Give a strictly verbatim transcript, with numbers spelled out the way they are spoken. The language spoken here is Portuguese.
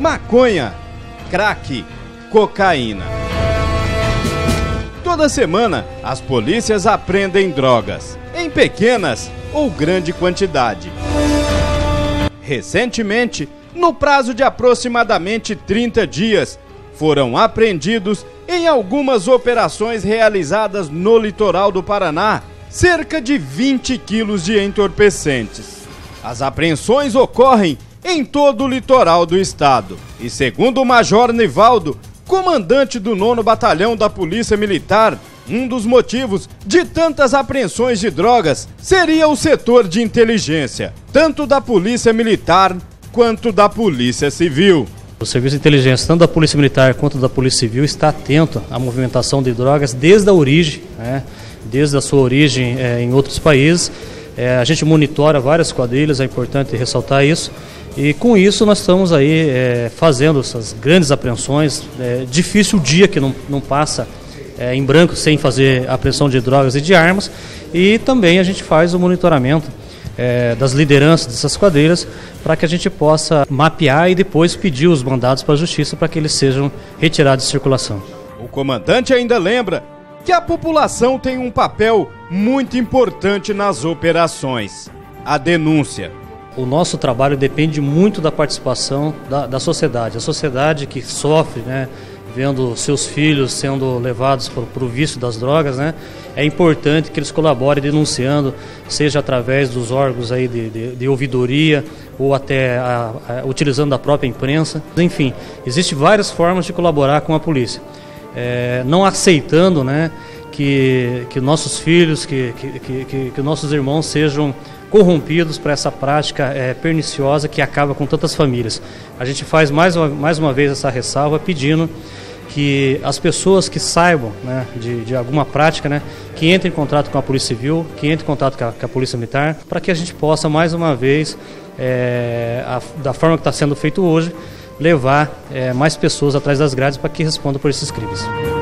maconha, crack, cocaína. Toda semana, as polícias apreendem drogas, em pequenas ou grande quantidade. Recentemente, no prazo de aproximadamente trinta dias, foram apreendidos em algumas operações realizadas no litoral do Paraná, cerca de vinte quilos de entorpecentes. As apreensões ocorrem em todo o litoral do estado e, segundo o Major Nivaldo, comandante do nono Batalhão da Polícia Militar, um dos motivos de tantas apreensões de drogas seria o setor de inteligência, tanto da Polícia Militar quanto da Polícia Civil. O Serviço de Inteligência, tanto da Polícia Militar quanto da Polícia Civil, está atento à movimentação de drogas desde a origem, né? Desde a sua origem é, em outros países. É, a gente monitora várias quadrilhas, é importante ressaltar isso. E com isso nós estamos aí é, fazendo essas grandes apreensões. É, difícil o dia que não, não passa é, em branco sem fazer apreensão de drogas e de armas. E também a gente faz o monitoramento é, das lideranças dessas quadrilhas para que a gente possa mapear e depois pedir os mandados para a Justiça para que eles sejam retirados de circulação. O comandante ainda lembra que a população tem um papel muito importante nas operações: a denúncia. O nosso trabalho depende muito da participação da, da sociedade. A sociedade que sofre, né, vendo seus filhos sendo levados para o vício das drogas, né, é importante que eles colaborem denunciando, seja através dos órgãos aí de, de, de ouvidoria ou até a, a, utilizando a própria imprensa. Enfim, existem várias formas de colaborar com a polícia. É, não aceitando, né, que, que nossos filhos, que, que, que, que nossos irmãos sejam corrompidos para essa prática é, perniciosa que acaba com tantas famílias. A gente faz mais uma, mais uma vez essa ressalva pedindo que as pessoas que saibam, né, de, de alguma prática, né, que entrem em contato com a Polícia Civil, que entrem em contato com a, com a Polícia Militar, para que a gente possa mais uma vez, é, a, da forma que está sendo feito hoje, levar é, mais pessoas atrás das grades para que respondam por esses crimes.